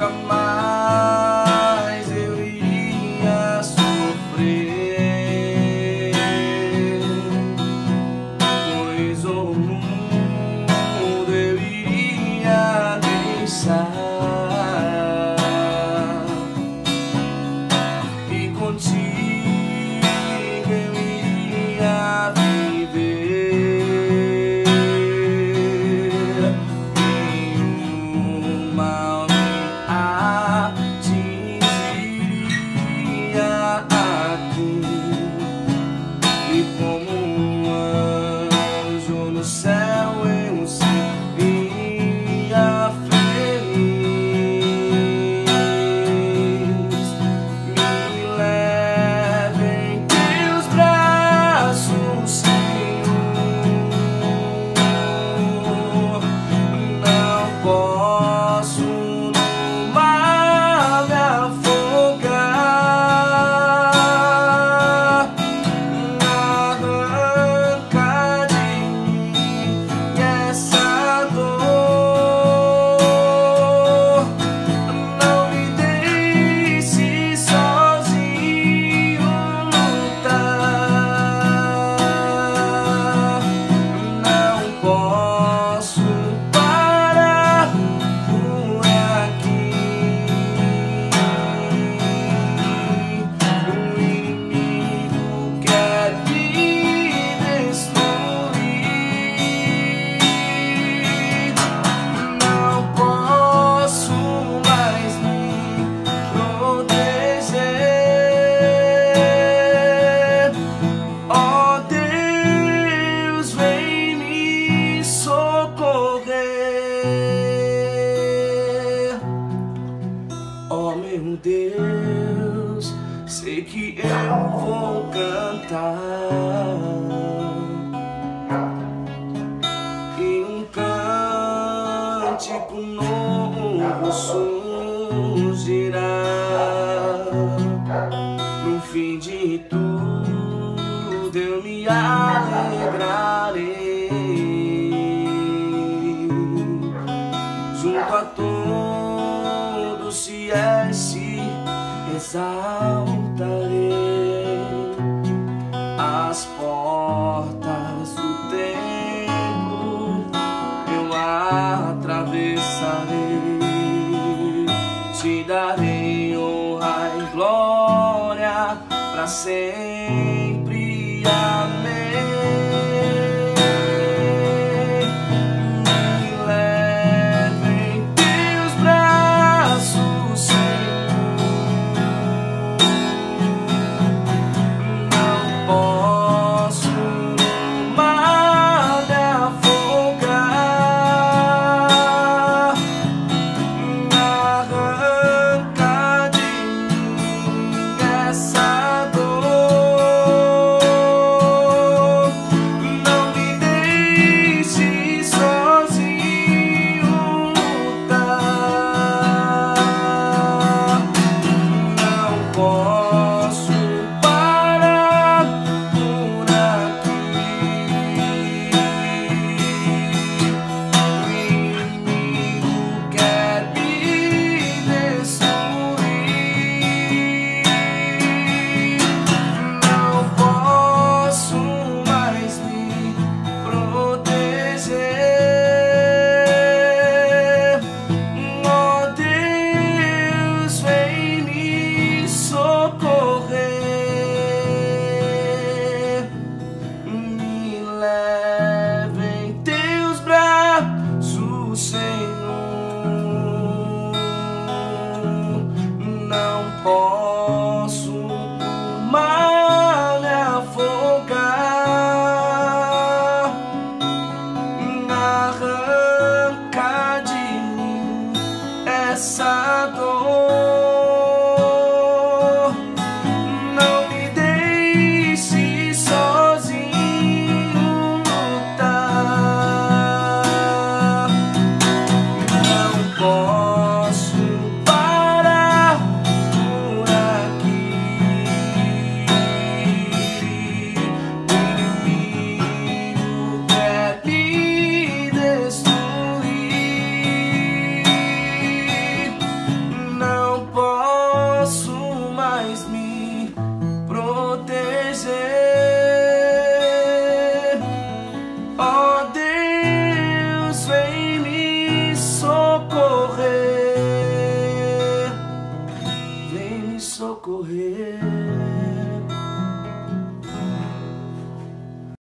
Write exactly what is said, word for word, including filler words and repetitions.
nunca mais eu iria sofrer, pois o mundo eu iria deixar e contigo eu iria viver. Nenhum mal me atingiria aqui, e como um anjo no céu eu seria feliz. Me leve em teus braços, Senhor. Não posso no mar me afogar. Arranca de mim essa dor. Não me deixe sozinho lutar. Não posso parar por aqui. O inimigo quer me destruir. Não posso mais me proteger. Ó Deus, vem me socorrer. Ó meu Deus, sei que eu vou cantar e um cântico novo surgirá. No fim de tudo eu me alegrarei, junto a todos fiéis se exaltarei. As portas do templo eu atravessarei, te darei honra e glória pra sempre. Amém. Me leve em teus braços, Senhor. Não posso no mar me afogar. Arranca de mim essa dor. Não me deixe sozinho lutar. Não posso parar por aqui. O inimigo quer me destruir. Não posso mais me proteger. Ó Deus, vem me socorrer. Me leve em teus braços, Senhor. Não posso no mar me afogar. Arranca de mim essa dor.